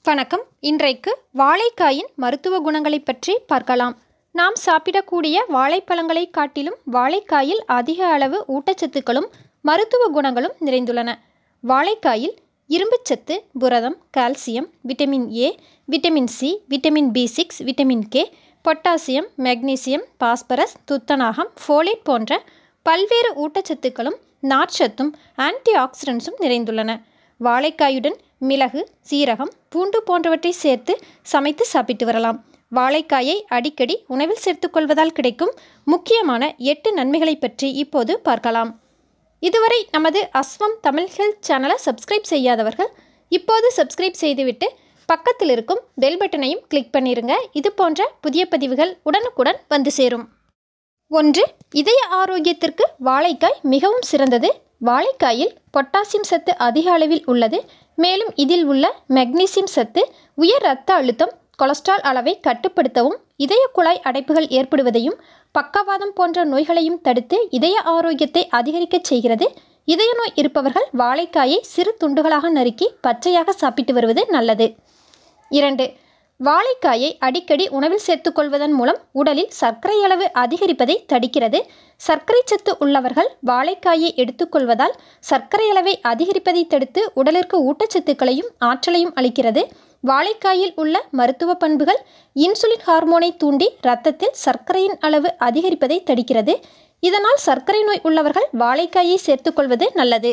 வணக்கம். இன்றைக்கு வாழைக்காயின் மருத்துவ குணங்களை பற்றி பார்க்கலாம். நாம் சாப்பிடக்கூடிய வாழைப்பழங்களை காட்டிலும் வாழைக்காயில் அதிக அளவு ஊட்டச்சத்துக்களும் மருத்துவ குணங்களும் நிறைந்துள்ளன. வாழைக்காயில் இரும்புச்சத்து, புரதம், calcium, vitamin A, vitamin C, vitamin பி6, vitamin K, potassium, magnesium, phosphorus, துத்தநாகம், ஃபோலேட் போன்ற பல்வேறு ஊட்டச்சத்துக்களும் நார்ச்சத்தும் ஆன்டி ஆக்சிடென்ட்ஸும் நிறைந்துள்ளன. வாழைக்காயுடன் மிளகு, சீரகம், பூண்டு போன்றவற்றை சேர்த்து சமைத்து சாப்பிட்டு வரலாம். வாழைக்காயை அடிக்கடி உணவில் சேர்த்துக்கொள்வதால் கிடைக்கும் முக்கியமான 8 நன்மைகளை பற்றி இப்போது பார்க்கலாம். இதுவரை நமது அஸ்வம் தமிழ் ஹெல்த் சேனலை சப்ஸ்கிரைப் செய்யாதவர்கள் இப்போது சப்ஸ்கிரைப் செய்துவிட்டு பக்கத்தில் இருக்கும் பெல் பட்டனையும் கிளிக் பண்ணிருங்க. இது போன்ற புதிய பதிவுகள் உடனுக்குடன் வந்து சேரும். 1. இதய ஆரோக்கியத்திற்கு வாழைக்காய் மிகவும் சிறந்தது. வாழைக்காயில் பொட்டாசியம் சத்து அதிக அளவில் உள்ளது. மேலும் இதில் உள்ள மெக்னீசியம் சத்து உயர் இரத்த அழுத்தம், கொலஸ்ட்ரால் அளவை கட்டுப்படுத்தவும், இதய குழாய் அடைப்புகள் ஏற்படுவதையும், பக்கவாதம் போன்ற நோய்களையும் தடுத்து இதய ஆரோக்கியத்தை அதிகரிக்கச் செய்கிறது. இதய நோய் இருப்பவர்கள் வாழைக்காயை சிறு துண்டுகளாக நறுக்கி பச்சையாக சாப்பிட்டு வருவது நல்லது. 2. வாழைக்காயை அடிக்கடி உணவில் சேர்த்துக்கொள்வதன் மூலம் உடலில் சர்க்கரை அளவு அதிகரிப்பதை தடுக்கிறது. சர்க்கரை சத்து உள்ளவர்கள் வாழைக்காயை எடுத்துக்கொள்வதால் சர்க்கரை அளவை அதிகரிப்பதை தடுத்து உடலிற்கு ஊட்டச்சத்துக்களையும் ஆற்றலையும் அளிக்கிறது. வாழைக்காயில் உள்ள மருத்துவ பண்புகள் இன்சுலின் ஹார்மோனை தூண்டி இரத்தத்தில் சர்க்கரையின் அளவு அதிகரிப்பதை தடுக்கிறது. இதனால் சர்க்கரை நோய் உள்ளவர்கள் வாழைக்காயை சேர்த்துக்கொள்வது நல்லது.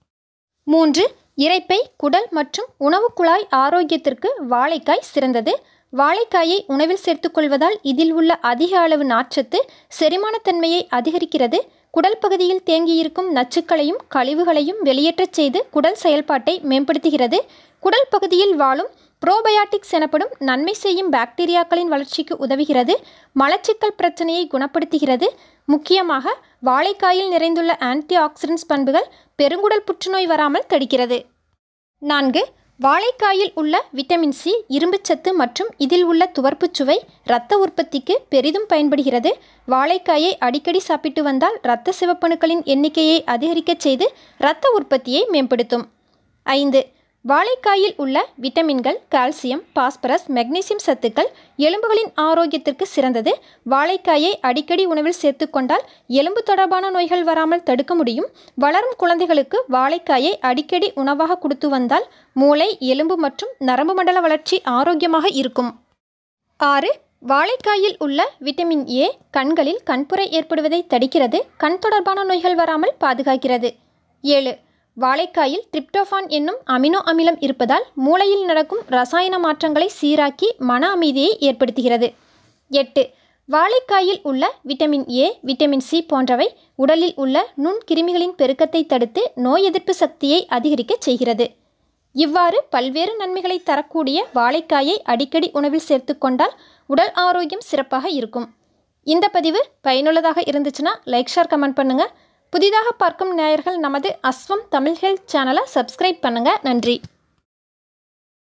3. இரைப்பை, குடல் மற்றும் உணவு குழாய் ஆரோக்கியத்திற்கு வாழைக்காய் சிறந்தது. வாழைக்காயை உணவில் சேர்த்துக்கொள்வதால் இதில் உள்ள அதிக அளவு நார்ச்சத்து செரிமானத்தன்மையை அதிகரிக்கிறது. குடல் பகுதியில் தேங்கியிருக்கும் நச்சுக்களையும் கழிவுகளையும் வெளியேற்றச் செய்து குடல் செயல்பாட்டை மேம்படுத்துகிறது. குடல் பகுதியில் வாழும் புரோபயாட்டிக்ஸ் எனப்படும் நன்மை செய்யும் பாக்டீரியாக்களின் வளர்ச்சிக்கு உதவுகிறது. மலச்சிக்கல் பிரச்சனையை குணப்படுத்துகிறது. முக்கியமாக வாழைக்காயில் நிறைந்துள்ள ஆன்டி ஆக்சிடென்ட்ஸ் பண்புகள் பெருங்குடல் புற்றுநோய் வராமல் தடுக்கிறது. 4. வாழைக்காயில் உள்ள விட்டமின் சி இரும்புச்சத்து மற்றும் இதில் உள்ள துவர்ப்புச் சுவை இரத்த உற்பத்திக்கு பெரிதும் பயன்படுகிறது. வாழைக்காயை அடிக்கடி சாப்பிட்டு வந்தால் இரத்த சிவப்பணுக்களின் எண்ணிக்கையை அதிகரிக்கச் செய்து இரத்த உற்பத்தியை மேம்படுத்தும். 5. வாழைக்காயில் உள்ள விட்டமின்கள், கால்சியம், பாஸ்பரஸ், மெக்னீசியம் சத்துக்கள் எலும்புகளின் ஆரோக்கியத்திற்கு சிறந்தது. வாழைக்காயை அடிக்கடி உணவில் சேர்த்துக்கொண்டால் எலும்பு தொடர்பான நோய்கள் வராமல் தடுக்க முடியும். வளரும் குழந்தைகளுக்கு வாழைக்காயை அடிக்கடி உணவாக கொடுத்து வந்தால் மூளை, எலும்பு மற்றும் நரம்பு மண்டல வளர்ச்சி ஆரோக்கியமாக இருக்கும். 6. வாழைக்காயில் உள்ள விட்டமின் ஏ கண்களில் கண்புரை ஏற்படுவதை தடுக்கிறது. கண் தொடர்பான நோய்கள் வராமல் பாதுகாக்கிறது. 7. வாழைக்காயில் டிரிப்டோஃபான் என்னும் அமினோ அமிலம் இருப்பதால் மூளையில் நடக்கும் ரசாயன மாற்றங்களை சீராக்கி மன அமைதியை ஏற்படுத்துகிறது. 8. வாழைக்காயில் உள்ள விட்டமின் ஏ, விட்டமின் சி போன்றவை உடலில் உள்ள நுண்கிருமிகளின் பெருக்கத்தை தடுத்து நோய் எதிர்ப்பு சக்தியை அதிகரிக்கச் செய்கிறது. இவ்வாறு பல்வேறு நன்மைகளை தரக்கூடிய வாழைக்காயை அடிக்கடி உணவில் சேர்த்துக்கொண்டால் உடல் ஆரோக்கியம் சிறப்பாக இருக்கும். இந்த பதிவு பயனுள்ளதாக இருந்துச்சுன்னா லைக், ஷேர், கமெண்ட் பண்ணுங்கள். புதிதாக பார்க்கும் நேயர்கள் நமது அஸ்வம் தமிழ் ஹெல்த் சேனலை சப்ஸ்கிரைப் பண்ணுங்கள். நன்றி.